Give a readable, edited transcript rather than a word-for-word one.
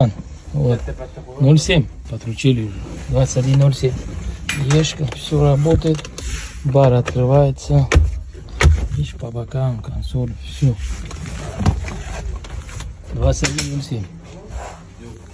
Вот. 0,7 подключили уже. 21,07. Ешка, все работает. Бар открывается. Видишь, по бокам, консоль, все. 21,07.